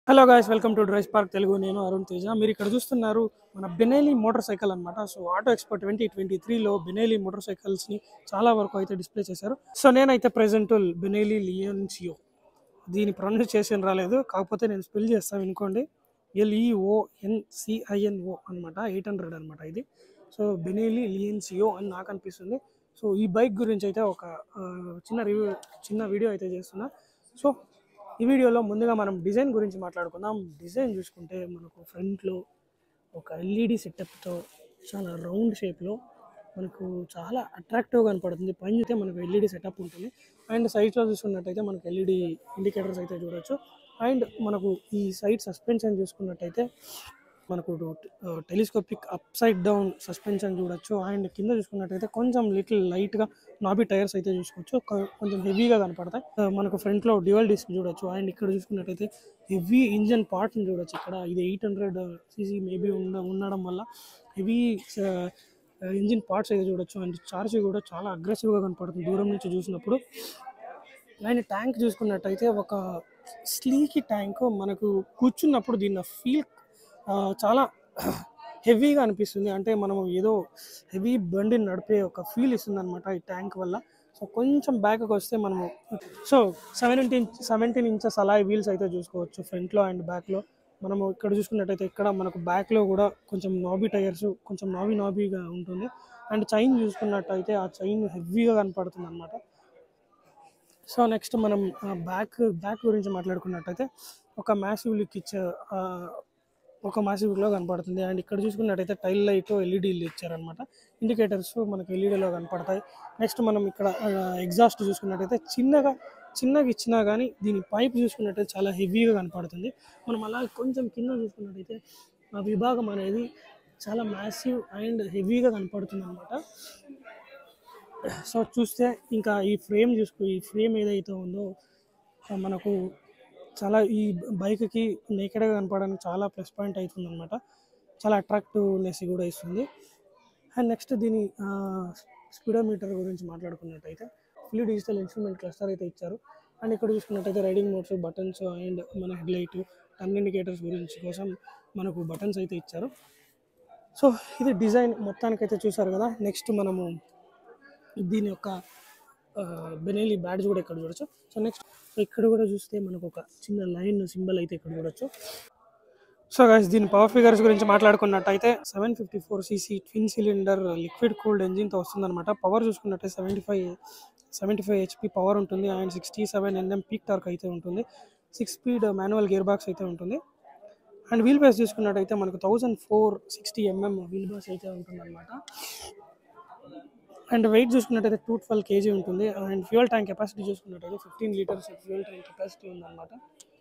Hello guys, welcome to DriveSpark Telugu. నేను అరుణ్ తేజ. మీరు ఇక్కడ చూస్తున్నారు మన బెనెలీ మోటార్ సైకిల్ అనమాట. సో ఆటో ఎక్స్పో 2023లో బెనెలీ మోటార్ సైకిల్స్ని చాలా వరకు అయితే డిస్ప్లే చేశారు. సో నేనైతే ప్రెజెంట్ బెనెలీ లియోన్సియో, దీని ప్రొనౌన్స్ చేసి రాలేదు, కాకపోతే నేను స్పెల్ చేస్తాను వినుకోండి. LEONCINO అనమాట. 800 అనమాట ఇది. సో బెనెలీ లియోన్సియో అని నాకు అనిపిస్తుంది. సో ఈ బైక్ గురించి అయితే ఒక చిన్న వీడియో అయితే చేస్తున్నా. సో ఈ వీడియోలో ముందుగా మనం డిజైన్ గురించి మాట్లాడుకుందాం. డిజైన్ చూసుకుంటే మనకు ఫ్రంట్లో ఒక ఎల్ఈడి సెటప్తో చాలా రౌండ్ షేప్లో మనకు చాలా అట్రాక్టివ్గా కనపడుతుంది. పైన అయితే మనకు ఎల్ఈడి సెటప్ ఉంటుంది. అండ్ సైడ్స్లో చూసుకున్నట్టయితే మనకు ఎల్ఈడి ఇండికేటర్స్ అయితే చూడొచ్చు. అండ్ మనకు ఈ సైడ్ సస్పెన్షన్ చూసుకున్నట్టయితే మనకు telescopic upside down suspension చూడొచ్చు. అండ్ కింద చూసుకున్నట్టయితే కొంచెం లైట్గా నాబీ టైర్స్ అయితే చూసుకోవచ్చు, కొంచెం హెవీగా కనపడతాయి. మనకు ఫ్రంట్లో డ్యూయల్ డిస్క్ చూడొచ్చు. అండ్ ఇక్కడ చూసుకున్నట్టయితే హెవీ ఇంజన్ పార్ట్ని చూడొచ్చు. ఇక్కడ ఇది 800cc మేబీ ఉండడం వల్ల హెవీ ఇంజిన్ పార్ట్స్ అయితే చూడొచ్చు. అండ్ చార్జ్ కూడా చాలా అగ్రెసివ్గా కనపడుతుంది దూరం నుంచి చూసినప్పుడు. అండ్ ట్యాంక్ చూసుకున్నట్టయితే ఒక స్లీకీ ట్యాంక్, మనకు కూర్చున్నప్పుడు దీన్ని ఫీల్ చాలా హెవీగా అనిపిస్తుంది. అంటే మనం ఏదో హెవీ బండిని నడిపే ఒక ఫీల్ ఇస్తుంది అనమాట ఈ ట్యాంక్ వల్ల. సో కొంచెం బ్యాక్కి వస్తే మనము 17 ఇంచెస్ అలాయ్ వీల్స్ అయితే చూసుకోవచ్చు ఫ్రంట్లో అండ్ బ్యాక్లో. మనము ఇక్కడ చూసుకున్నట్టయితే ఇక్కడ మనకు బ్యాక్లో కూడా కొంచెం నాబీ టైర్స్, కొంచెం నాబీగా ఉంటుంది. అండ్ చైన్ చూసుకున్నట్టయితే ఆ చైన్ హెవీగా కనపడుతుంది అనమాట. సో నెక్స్ట్ మనం బ్యాక్ గురించి మాట్లాడుకున్నట్టయితే ఒక మ్యాసివ్ లుక్ ఇచ్చే ఒక మ్యాసివ్లో కనపడుతుంది. అండ్ ఇక్కడ చూసుకున్నట్టయితే టైల్ లైట్ ఎల్ఈడీలు ఇచ్చారనమాట. ఇండికేటర్స్ మనకు ఎల్ఈడీలో కనపడతాయి. నెక్స్ట్ మనం ఇక్కడ ఎగ్జాస్ట్ చూసుకున్నట్టయితే చిన్నగా ఇచ్చినా కానీ దీని పైప్ చూసుకున్నట్టయితే చాలా హెవీగా కనపడుతుంది. మనం అలా కొంచెం కింద చూసుకున్నట్టయితే ఆ విభాగం అనేది చాలా మ్యాసివ్ అండ్ హెవీగా కనపడుతుంది అనమాట. సో చూస్తే ఇంకా ఈ ఫ్రేమ్ ఏదైతే ఉందో మనకు చాలా ఈ బైక్కి నేకెడ్గా కనపడడానికి చాలా ప్లస్ పాయింట్ అవుతుంది అనమాట. చాలా అట్రాక్టివ్నెస్ కూడా ఇస్తుంది. అండ్ నెక్స్ట్ దీని స్పీడోమీటర్ గురించి మాట్లాడుకున్నట్టయితే ఫుల్లీ డిజిటల్ ఇన్స్ట్రుమెంట్ క్లస్టర్ అయితే ఇచ్చారు. అండ్ ఇక్కడ చూసుకున్నట్టయితే రైడింగ్ మోడ్స్, బటన్స్ అండ్ మన హెడ్లైట్, టర్న్ ఇండికేటర్స్ గురించి కోసం మనకు బటన్స్ అయితే ఇచ్చారు. సో ఇది డిజైన్ మొత్తానికైతే చూసారు కదా. నెక్స్ట్ మనము దీని యొక్క బెనెలీ బ్యాడ్జ్ కూడా ఇక్కడ చూడొచ్చు. సో నెక్స్ట్ ఇక్కడ కూడా చూస్తే మనకు ఒక చిన్న లైన్ సింబల్ అయితే ఇక్కడ చూడొచ్చు. సో గైస్, దీని పవర్ ఫిగర్స్ గురించి మాట్లాడుకున్నట్టయితే 754cc twin cylinder liquid cooled ఎంజిన్తో వస్తుందన్నమాట. పవర్ చూసుకున్నట్టయితే 75 HP పవర్ ఉంటుంది. అండ్ 67 Nm పీక్ టార్క్ అయితే ఉంటుంది. 6 స్పీడ్ మాన్యువల్ గేర్ బాక్స్ అయితే ఉంటుంది. అండ్ వీల్ బేస్ చూసుకున్నట్టయితే మనకు 1460 mm వీల్ బేస్ అయితే ఉంటుంది అనమాట. అండ్ వెయిట్ చూసుకున్నట్టయితే 212 kg ఉంటుంది. అండ్ ఫ్యూయల్ ట్యాంక్ కెపాసిటీ చూసుకున్నట్టయితే 15 లీటర్స్ ఫ్యూయల్ ట్యాంక్ కెపాసిటీ ఉందన్నమాట.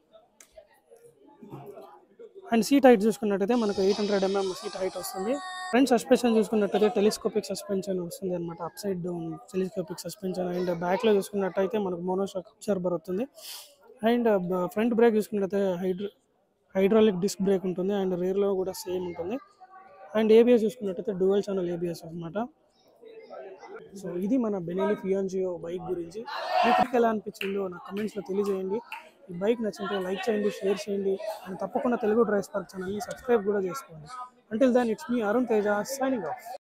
అండ్ సీట్ హైట్ చూసుకున్నట్టయితే మనకు 800 mm సీట్ హైట్ వస్తుంది. ఫ్రంట్ సస్పెన్షన్ చూసుకున్నట్టయితే టెలిస్కోపిక్ సస్పెన్షన్ వస్తుంది అనమాట. Upside down telescopic suspension. And బ్యాక్లో చూసుకున్నట్టయితే మనకు మోనోషాక్ అబ్జార్బర్ వస్తుంది. అండ్ ఫ్రంట్ బ్రేక్ చూసుకున్నట్టయితే హైడ్రాలిక్ డిస్క్ బ్రేక్ ఉంటుంది. అండ్ రేర్లో కూడా సేమ్ ఉంటుంది. అండ్ ఏబిఎస్ చూసుకున్నట్టయితే డ్యూయల్ ఛానల్ ఏబిఎస్ అనమాట. సో ఇది మన బెనెలీ లియోన్సియో బైక్ గురించి. మీకు ఎలా అనిపించిందో నా కమెంట్స్లో తెలియజేయండి. ఈ బైక్ నచ్చింటే లైక్ చేయండి, షేర్ చేయండి. అండ్ తప్పకుండా తెలుగు డ్రైవ్స్పార్క్ ఛానల్ని సబ్స్క్రైబ్ కూడా చేసుకోండి. Until then, it's me Arun Teja signing of.